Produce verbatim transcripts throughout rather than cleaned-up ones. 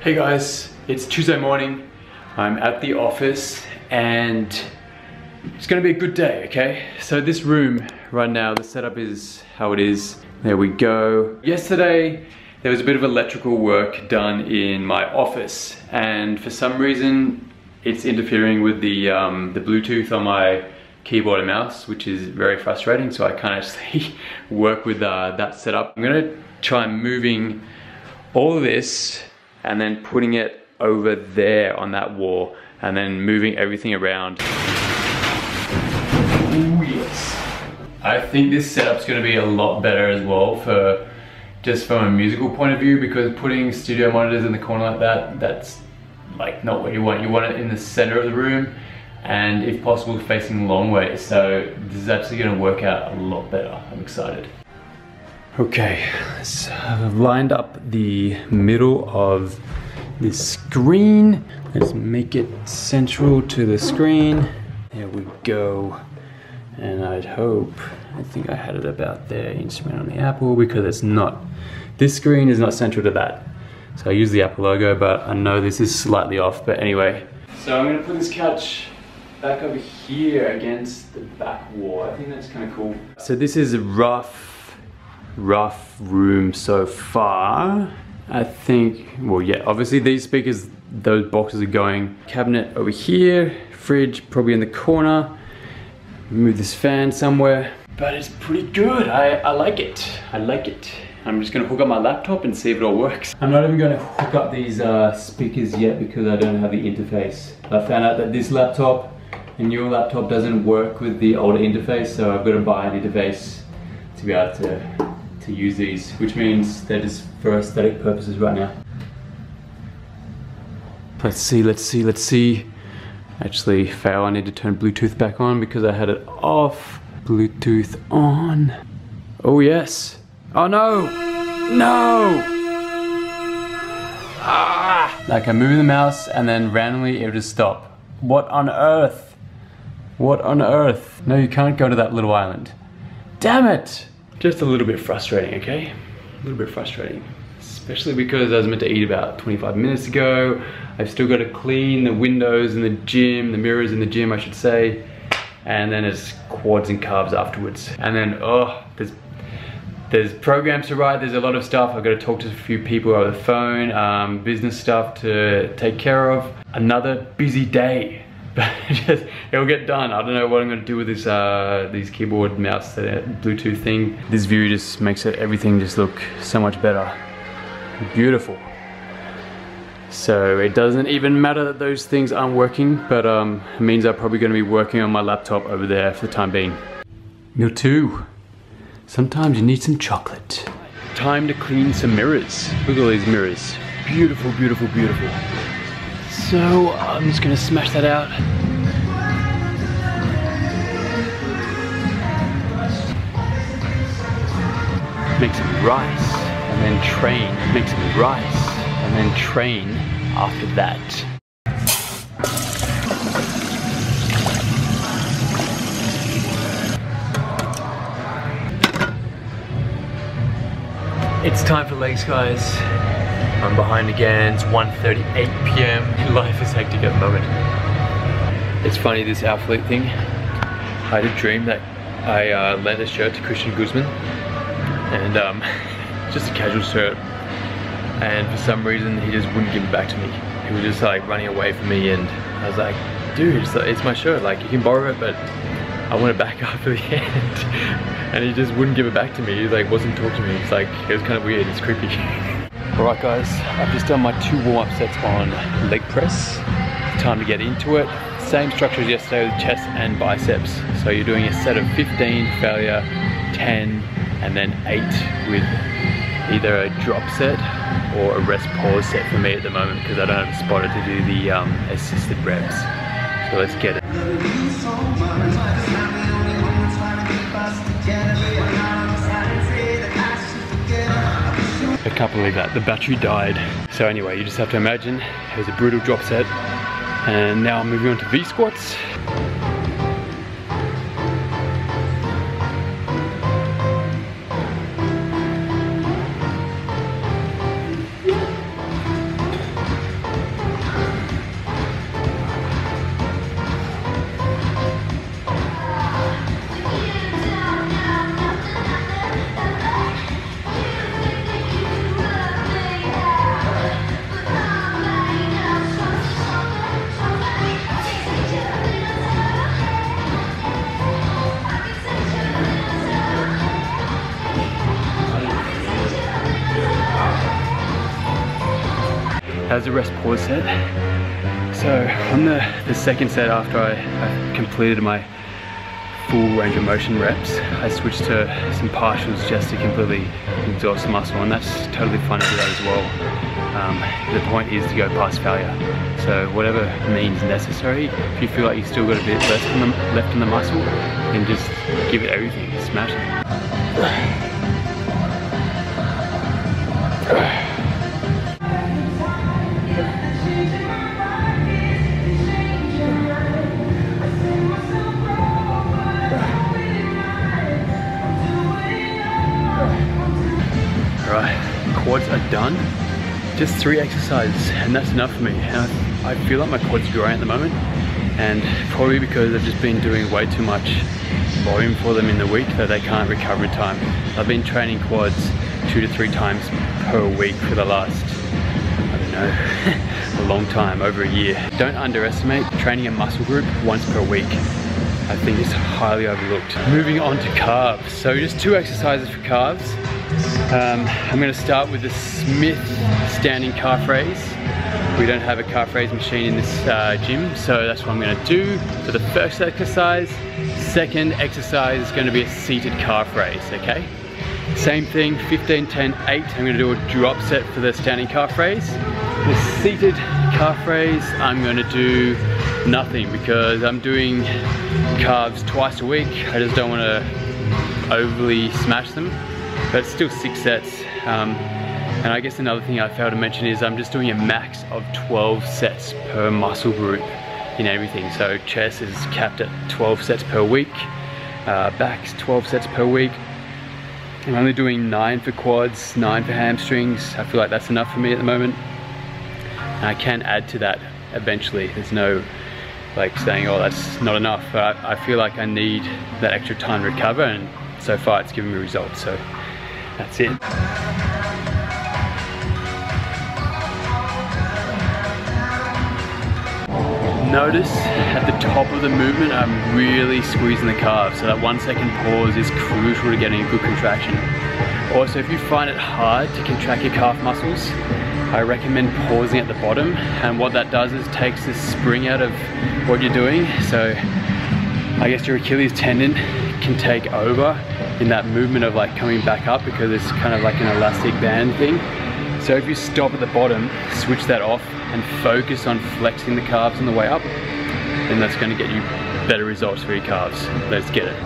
Hey guys, it's Tuesday morning. I'm at the office and it's gonna be a good day, okay? So this room right now, the setup is how it is. There we go. Yesterday, there was a bit of electrical work done in my office and for some reason, it's interfering with the, um, the Bluetooth on my keyboard and mouse, which is very frustrating, so I can't actually work with uh, that setup. I'm gonna try moving all of this and then putting it over there on that wall and then moving everything around. Oh yes. I think this setup's gonna be a lot better as well for just from a musical point of view, because putting studio monitors in the corner like that, that's like not what you want. You want it in the center of the room and if possible facing long ways. So this is actually gonna work out a lot better. I'm excited. Okay, so I've lined up the middle of this screen. Let's make it central to the screen. There we go. And I'd hope, I think I had it about there, instrument on the Apple, because it's not, this screen is not central to that. So I use the Apple logo, but I know this is slightly off, but anyway. So I'm gonna put this couch back over here against the back wall. I think that's kind of cool. So this is a rough, rough room so far. I think, well yeah, obviously these speakers, those boxes are going. Cabinet over here, fridge probably in the corner. Move this fan somewhere. But it's pretty good, I, I like it, I like it. I'm just gonna hook up my laptop and see if it all works. I'm not even gonna hook up these uh, speakers yet because I don't have the interface. I found out that this laptop, a newer laptop, doesn't work with the older interface, so I've got to buy an interface to be able to to use these, which means they're just for aesthetic purposes right now. Let's see, let's see, let's see. Actually, fail, I need to turn Bluetooth back on because I had it off. Bluetooth on. Oh yes. Oh no! No! Ah! Like I'm moving the mouse and then randomly it would just stop. What on earth? What on earth? No, you can't go to that little island. Damn it! Just a little bit frustrating, okay? A little bit frustrating. Especially because I was meant to eat about twenty-five minutes ago. I've still got to clean the windows in the gym, the mirrors in the gym I should say. And then it's quads and calves afterwards. And then, oh, there's there's programs to write, there's a lot of stuff. I've got to talk to a few people over the phone, um, business stuff to take care of. Another busy day. But just, it'll get done. I don't know what I'm gonna do with this uh, these keyboard, mouse, uh, Bluetooth thing. This view just makes it, everything just look so much better. Beautiful. So it doesn't even matter that those things aren't working, but um, it means I'm probably gonna be working on my laptop over there for the time being. Meal two. Sometimes you need some chocolate. Time to clean some mirrors. Look at all these mirrors. Beautiful, beautiful, beautiful. So I'm just gonna smash that out. Make some rice and then train. Make some rice and then train after that. It's time for legs, guys. I'm behind again, it's one thirty-eight p m Life is hectic at the moment. It's funny, this outfit thing. I had a dream that I uh, lent a shirt to Christian Guzman and um, just a casual shirt, and for some reason he just wouldn't give it back to me. He was just like running away from me and I was like, dude, it's, it's my shirt, like you can borrow it, but I want it back after the end. And he just wouldn't give it back to me. He like wasn't talking to me. It's like, it was kind of weird, it's creepy. Alright guys, I've just done my two warm-up sets on leg press. Time to get into it. Same structure as yesterday with chest and biceps. So you're doing a set of fifteen failure, ten, and then eight with either a drop set or a rest pause set for me at the moment because I don't have a spotter to do the um, assisted reps. So let's get it. I can't believe that, the battery died. So anyway, you just have to imagine, it was a brutal drop set. And now I'm moving on to V squats. As a rest pause set. So on the, the second set after I, I completed my full range of motion reps, I switched to some partials just to completely exhaust the muscle, and that's totally fun to do that as well. Um, the point is to go past failure. So whatever means necessary, if you feel like you've still got a bit left in the, left in the muscle, then just give it everything, smash it. Alright, quads are done. Just three exercises and that's enough for me. And I, I feel like my quads are growing at the moment, and probably because I've just been doing way too much volume for them in the week that they can't recover in time. I've been training quads two to three times per week for the last, I don't know, a long time, over a year. Don't underestimate training a muscle group once per week. I think it's highly overlooked. Moving on to calves. So just two exercises for calves. Um, I'm going to start with the Smith standing calf raise. We don't have a calf raise machine in this uh, gym, so that's what I'm going to do for the first exercise. Second exercise is going to be a seated calf raise, okay? Same thing, fifteen, ten, eight. I'm going to do a drop set for the standing calf raise. The seated calf raise, I'm going to do nothing because I'm doing calves twice a week. I just don't want to overly smash them. But it's still six sets. Um, and I guess another thing I failed to mention is I'm just doing a max of twelve sets per muscle group in everything. So chest is capped at twelve sets per week, uh, back's twelve sets per week. I'm only doing nine for quads, nine for hamstrings. I feel like that's enough for me at the moment. And I can add to that eventually. There's no like saying, oh, that's not enough. But I, I feel like I need that extra time to recover, and so far it's giving me results. So that's it. Notice at the top of the movement, I'm really squeezing the calves. So that one second pause is crucial to getting a good contraction. Also, if you find it hard to contract your calf muscles, I recommend pausing at the bottom. And what that does is takes the spring out of what you're doing. So I guess your Achilles tendon can take over in that movement of like coming back up, because it's kind of like an elastic band thing. So if you stop at the bottom, switch that off and focus on flexing the calves on the way up, then that's going to get you better results for your calves. Let's get it.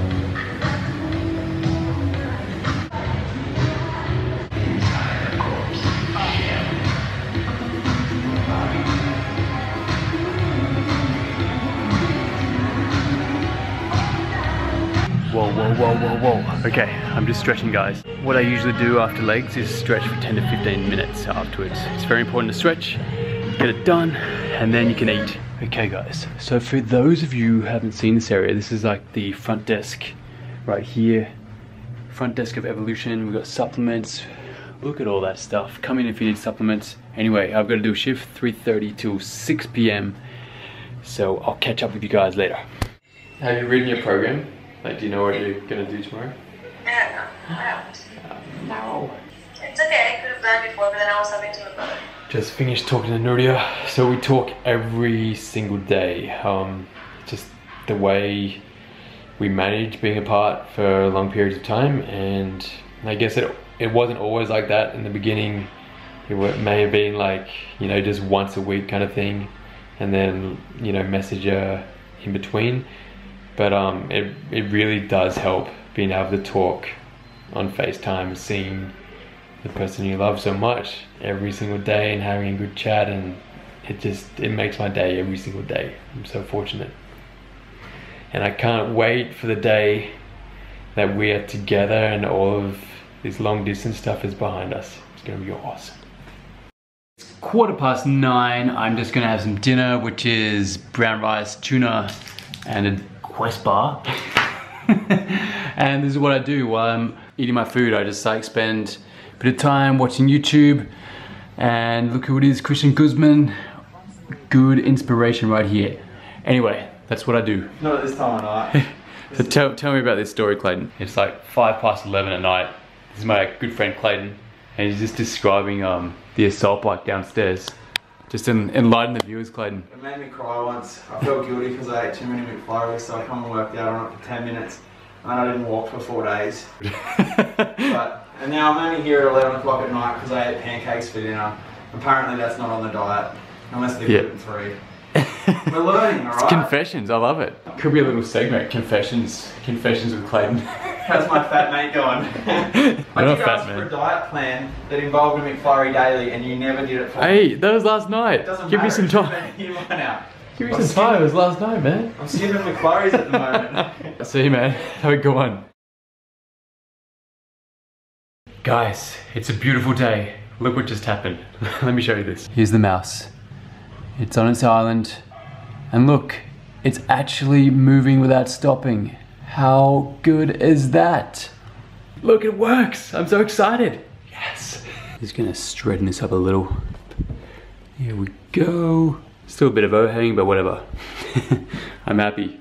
Whoa, whoa, whoa, whoa, whoa. Okay, I'm just stretching, guys. What I usually do after legs is stretch for ten to fifteen minutes afterwards. It's very important to stretch, get it done, and then you can eat. Okay guys, so for those of you who haven't seen this area, this is like the front desk right here. Front desk of Evolution. We've got supplements. Look at all that stuff. Come in if you need supplements. Anyway, I've got to do a shift three thirty till six p m So I'll catch up with you guys later. Have you written your program? Like, do you know what you're gonna do tomorrow? Yeah, no, I don't. Um, no. It's okay, I could have done before, but then I was having to look brother. Just finished talking to Nuria. So we talk every single day. Um, just the way we manage being apart for long periods of time, and I guess it it wasn't always like that in the beginning. It may have been like, you know, just once a week kind of thing, and then, you know, message her in between. But um, it, it really does help being able to talk on FaceTime, seeing the person you love so much every single day and having a good chat, and it just, it makes my day every single day. I'm so fortunate. And I can't wait for the day that we are together and all of this long distance stuff is behind us. It's gonna be awesome. It's quarter past nine. I'm just gonna have some dinner, which is brown rice, tuna, and a Quest bar. And this is what I do while I'm eating my food. I just like spend a bit of time watching YouTube, and look who it is, Christian Guzman. Good inspiration right here. Anyway, that's what I do. Not at this time of night. So tell, tell me about this story, Clayton. It's like five past eleven at night. This is my good friend Clayton, and he's just describing um, the assault bike downstairs. Just en enlighten the viewers, Clayton. It made me cry once. I felt guilty because I ate too many McFlurries, so I come and worked out on it for ten minutes. And I didn't walk for four days. but, and now I'm only here at eleven o'clock at night because I ate pancakes for dinner. Apparently that's not on the diet, unless they're gluten free. We're learning, alright? Confessions, I love it. Could be a little segment, confessions. Confessions with Clayton. How's my fat mate going? I You're did a fat ask man. for a diet plan that involved a McFlurry daily and you never did it for me. Hey, that was last night. It doesn't Give matter. me some time. You went out. Give me some time, it was last night, man. I'm skipping McFlurries at the moment. See you, man. Have a good one. Guys, it's a beautiful day. Look what just happened. Let me show you this. Here's the mouse. It's on its island. And look, it's actually moving without stopping. How good is that? Look, it works. I'm so excited. Yes. Just gonna straighten this up a little. Here we go. Still a bit of overhang, but whatever. I'm happy.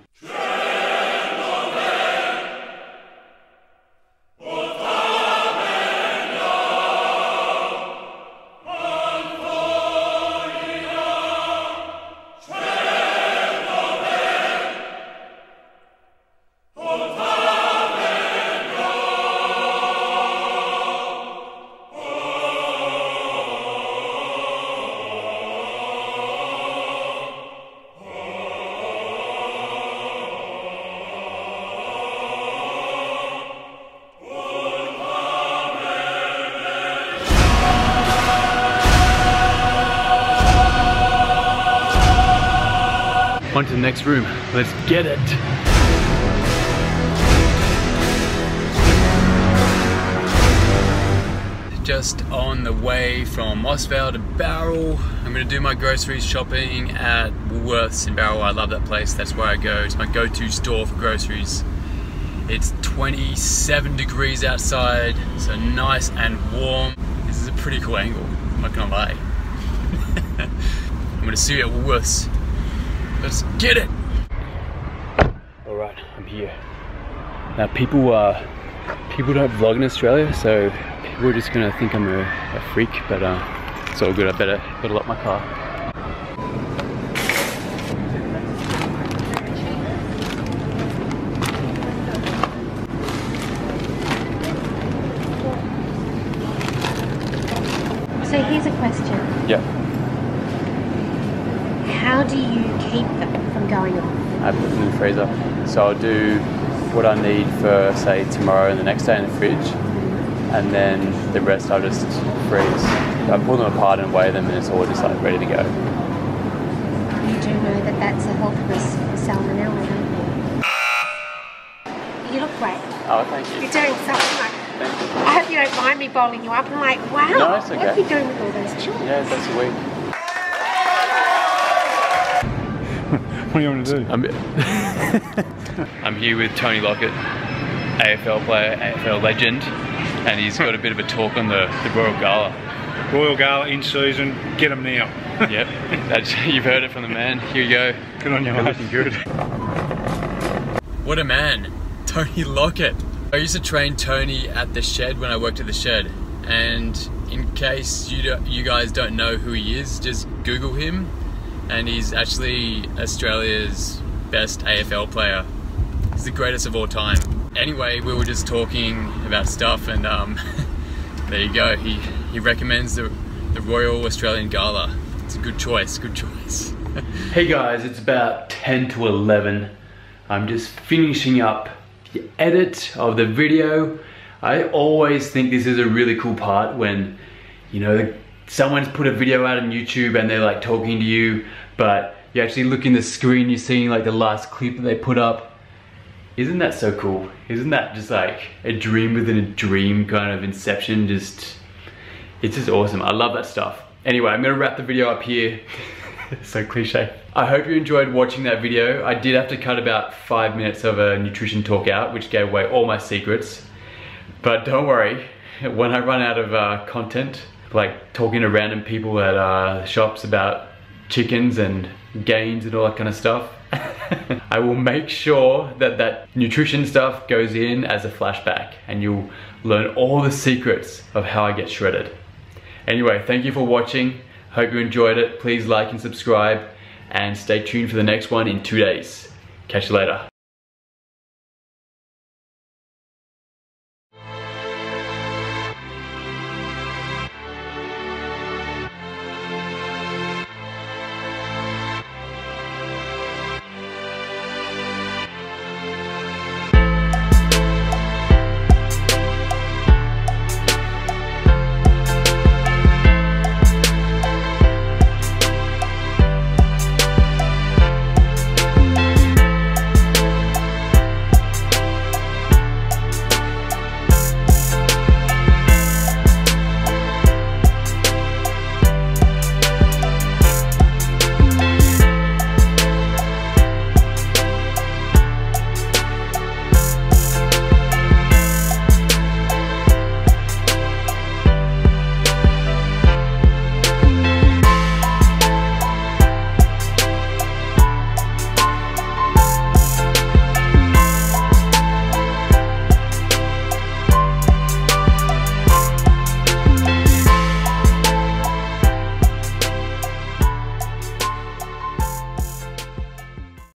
On to the next room. Let's get it. Just on the way from Mossvale to Bowral. I'm gonna do my groceries shopping at Woolworths in Bowral. I love that place. That's where I go. It's my go-to store for groceries. It's twenty-seven degrees outside, so nice and warm. This is a pretty cool angle, I'm not gonna lie. I'm gonna see you at Woolworths. Let's get it! Alright, I'm here. Now people uh, people don't vlog in Australia, so people are just gonna think I'm a, a freak, but uh, it's all good. I better, better lock my car. So here's a question. Yeah. How do you keep them from going off? I put them in the freezer. So I'll do what I need for, say, tomorrow and the next day in the fridge, and then the rest I'll just freeze. I pull them apart and weigh them, and it's all just like ready to go. You do know that that's a health risk for salmonella, don't you? You look great. Oh, thank you. You're doing something like. Thank you. I hope you don't mind me bowling you up. I'm like, wow. No, it's okay. What are you doing with all those children? Yeah, that's a week. What do you want to do? I'm, I'm here with Tony Lockett, A F L player, A F L legend, and he's got a bit of a talk on the, the Royal Gala. Royal Gala in season, get them now. Yep, that's, you've heard it from the man. Here you go. Good on you, You're mate. looking good. What a man, Tony Lockett. I used to train Tony at the Shed when I worked at the Shed, and in case you, do, you guys don't know who he is, just Google him. And he's actually Australia's best A F L player. He's the greatest of all time. Anyway, we were just talking about stuff, and um, there you go. He he recommends the the Royal Australian Gala. It's a good choice. Good choice. Hey guys, it's about ten to eleven. I'm just finishing up the edit of the video. I always think this is a really cool part when, you know, someone's put a video out on YouTube and they're like talking to you, but you actually look in the screen, you're seeing like the last clip that they put up. Isn't that so cool? Isn't that just like a dream within a dream, kind of inception? Just, it's just awesome. I love that stuff. Anyway, I'm gonna wrap the video up here. So cliche. I hope you enjoyed watching that video. I did have to cut about five minutes of a nutrition talk out, which gave away all my secrets. But don't worry, when I run out of uh, content, like talking to random people at uh, shops about chickens and gains and all that kind of stuff, I will make sure that that nutrition stuff goes in as a flashback, and you'll learn all the secrets of how I get shredded. Anyway, thank you for watching. Hope you enjoyed it. Please like and subscribe and stay tuned for the next one in two days. Catch you later.